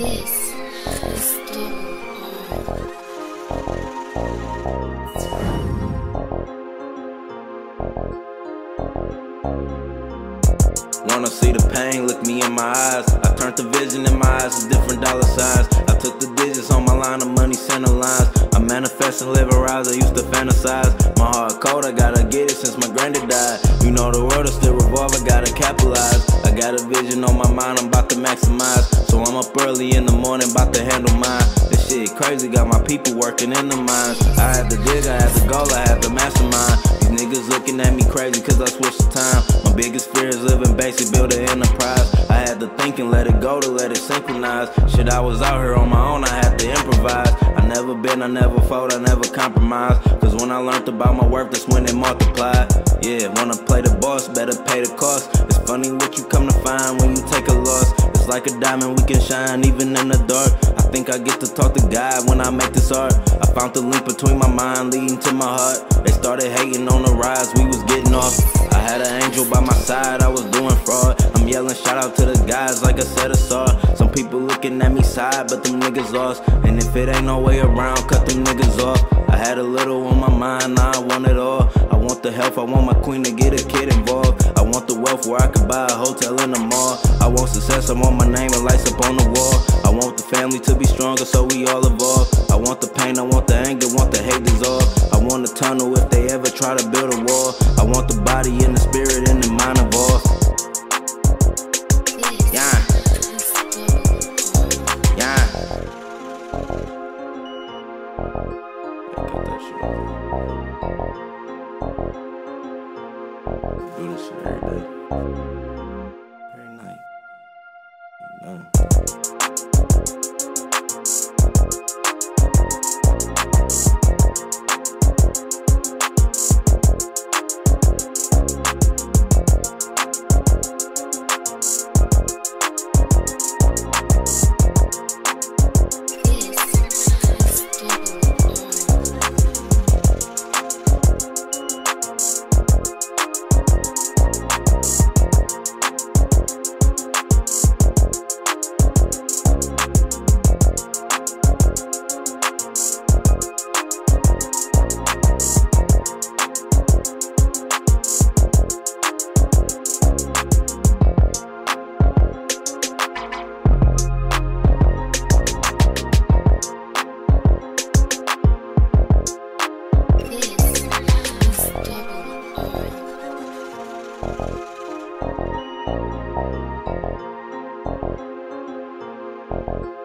This is Wanna see the pain, look me in my eyes. I turned the vision in my eyes to different dollar signs. I took the digits on my line of money, center lines. I manifest and live a rise, I used to fantasize. My heart cold, I gotta get it since my granddad died. You know the world is still revolve, I gotta capitalize. I got a vision on my mind, I'm about to maximize. So I'm up early in the morning, about to handle mine. This shit crazy, got my people working in the mines. I had the dig, I had the goal, I had the mastermind. These niggas looking at me crazy cause I switched the time. My biggest fear is living basic, build an enterprise. I had to think and let it go to let it synchronize. Shit, I was out here on my own, I had to improvise. I never bend, I never fold, I never compromise. Cause when I learned about my worth, that's when it multiplied. Yeah, wanna play the boss, better pay the cost. It's funny what you come to find when you take a loss. It's like a diamond, we can shine even in the dark. I think I get to talk to God when I make this art. I found the link between my mind leading to my heart. They started hating on the rise, we was getting off. I had an angel by my side, I was doing fraud. I'm yelling shout out to the guys like I said I saw. Some people looking at me side, but them niggas lost. And if it ain't no way around, cut them niggas off. I had a little on my mind, now I want it all. I want the health, I want my queen to get a kid involved. I want the wealth where I could buy a hotel in the mall. I want success, I want my name and lights up on the wall. I want the family to be stronger so we all evolve. I want the pain, I want the anger, want the hate dissolve. I want a tunnel if they ever try to build a wall. I want the body and the spirit and the mind of all. Yeah. Yeah. Got that shit on. Do this shit every day. Every night. You know. double